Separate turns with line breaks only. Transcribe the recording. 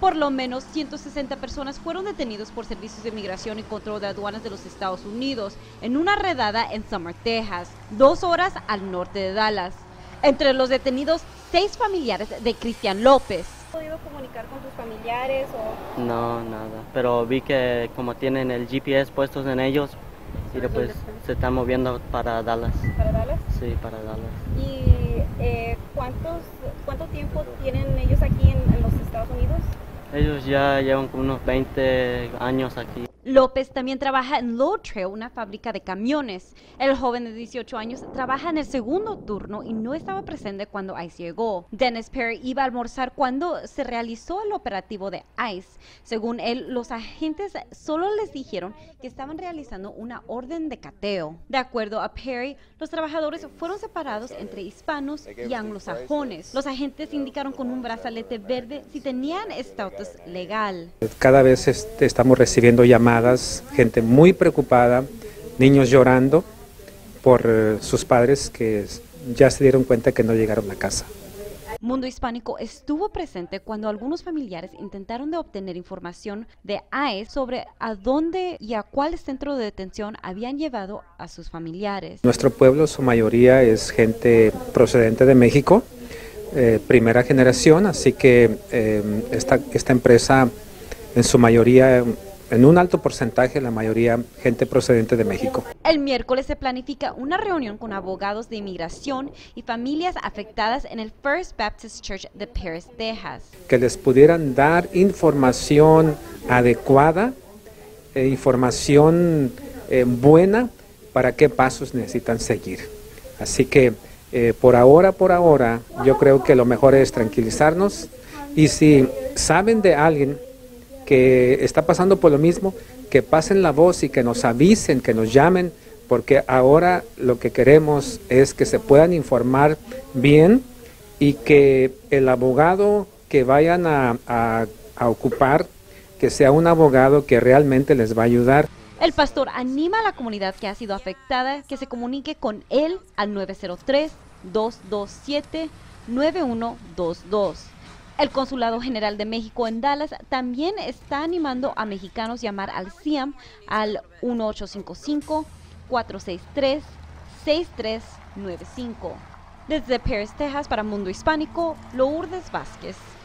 Por lo menos 160 personas fueron detenidos por servicios de migración y control de aduanas de los Estados Unidos en una redada en Summer, Texas, 2 horas al norte de Dallas. Entre los detenidos, 6 familiares de Cristian López.
¿Has podido comunicar con tus familiares o...?
No, nada, pero vi que como tienen el GPS puestos en ellos, y después se están moviendo para Dallas.
¿Para Dallas?
Sí, para Dallas.
¿Y cuánto tiempo tienen ellos aquí en los Estados Unidos?
Ellos ya llevan como unos 20 años aquí.
López también trabaja en Load Trail, una fábrica de camiones. El joven de 18 años trabaja en el segundo turno y no estaba presente cuando ICE llegó. Dennis Perry iba a almorzar cuando se realizó el operativo de ICE. Según él, los agentes solo les dijeron que estaban realizando una orden de cateo. De acuerdo a Perry, los trabajadores fueron separados entre hispanos y anglosajones. Los agentes indicaron con un brazalete verde si tenían estatus legal.
Cada vez estamos recibiendo llamadas, gente muy preocupada, niños llorando por sus padres que ya se dieron cuenta que no llegaron a casa.
Mundo Hispánico estuvo presente cuando algunos familiares intentaron de obtener información de ICE sobre a dónde y a cuál centro de detención habían llevado a sus familiares.
Nuestro pueblo, su mayoría es gente procedente de México, primera generación, así que esta empresa en su mayoría, en un alto porcentaje, la mayoría gente procedente de México.
El miércoles se planifica una reunión con abogados de inmigración y familias afectadas en el First Baptist Church de Paris, Texas.
Que les pudieran dar información adecuada, información buena para qué pasos necesitan seguir. Así que por ahora, yo creo que lo mejor es tranquilizarnos, y si saben de alguien que está pasando por lo mismo, que pasen la voz y que nos avisen, que nos llamen, porque ahora lo que queremos es que se puedan informar bien y que el abogado que vayan a ocupar, que sea un abogado que realmente les va a ayudar.
El pastor anima a la comunidad que ha sido afectada que se comunique con él al 903-227-9122. El Consulado General de México en Dallas también está animando a mexicanos a llamar al CIAM al 1855-463-6395. Desde Paris, Texas, para Mundo Hispánico, Lourdes Vázquez.